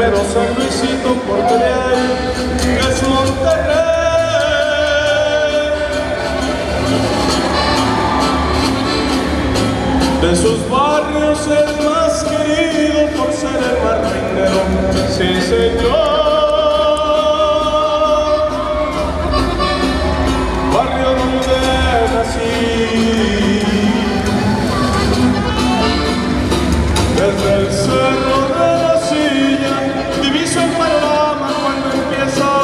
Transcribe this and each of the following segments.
pero San Luisito, Puerto Leal, es Monterrey. De sus barrios el más querido por ser el más reinero, sí señor. Barrio donde nací, desde el cerro de la Silla diviso el panorama cuando empieza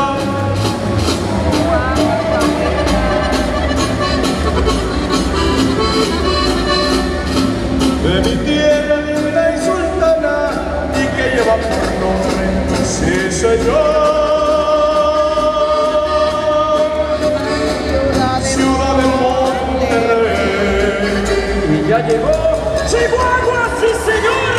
de mi tierra linda y sultana y que lleva por nombre, sí señor, ciudad de Monterrey. Y ya llegó Chihuahua, sí señor.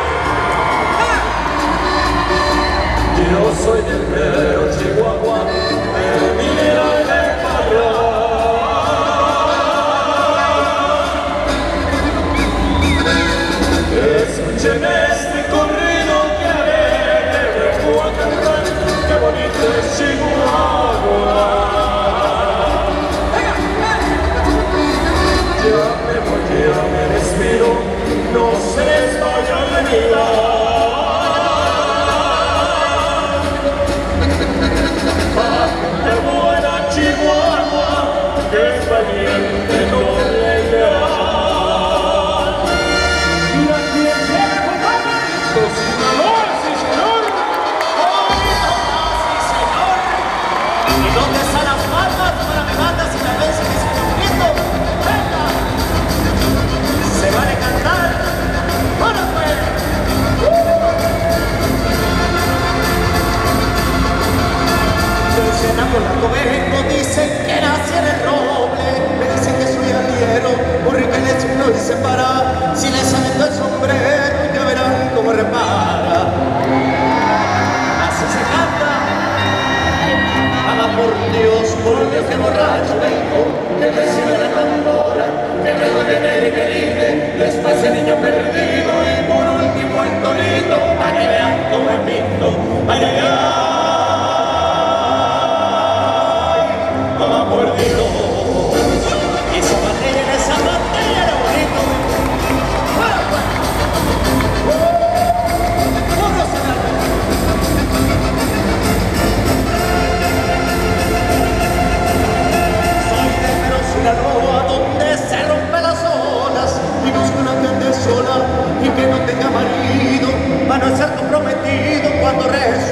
Yo soy del mero Chihuahua, de Mira y de Parral. Escuchen este corrido que alegre vengo a cantar, qué bonito es Chihuahua. Ya me voy, ya me despido, no se les vaya a olvidar. Gente buena Chihuahua, que es valiente, noble y leal. Mira quién viene, compadre. Cocinador, sí señor. Sí señor. ¿Y dónde están las palmas para me mandas y la vez que se me bonito? ¡Venga! Se vale cantar. ¡Ahora pues! Enamorado vengo, dicen que nací en el roble, me dicen que soy arriero, porque le uno y se para, si le sale todo el sombrero, ya verán cómo repara. Así se canta, ama por Dios que borracho vengo, que me sirve la tambora, que me duele el querido, después el niño perdido y por último el torito, para que vean cómo me pinto, ay, ay, ay. Por Dios, esa batalla era bonito. Soy de Mero Sinaloa, donde se rompen las olas y busco una que ande sola y que no tenga marido, para no ser comprometido cuando rezo.